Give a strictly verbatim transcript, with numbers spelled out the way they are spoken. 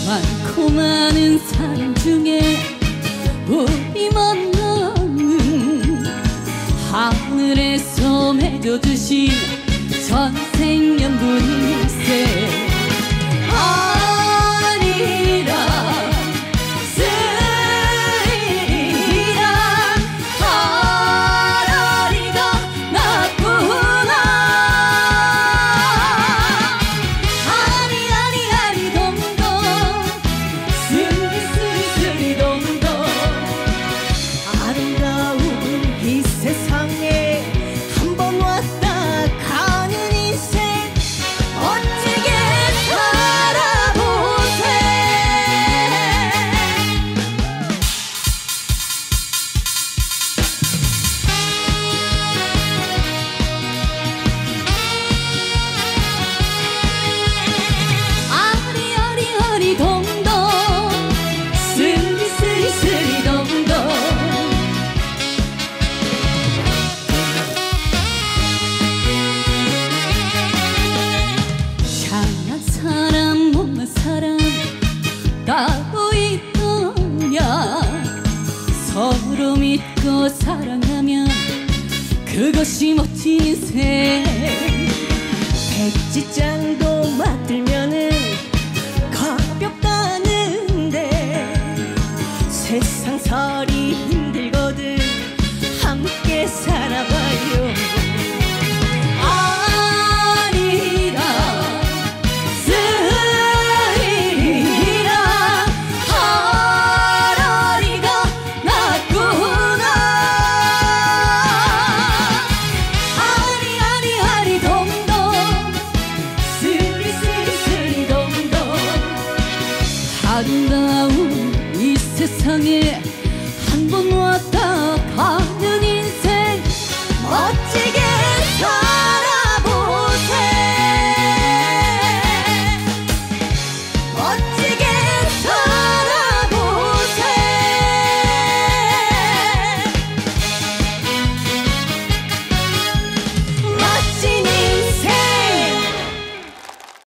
많고 많은 사람 중에 우리 만남은 하늘에서 맺어주신 천생연분일세. 사람 못난 사람 따로 있더냐. 서로 믿고 사랑하면 그것이 멋진 인생. 백지장도 맞들면은 가볍다는데 세상살이 힘들거든 함께 살아봐요. 아름다운 이 세상에 한 번 왔다 가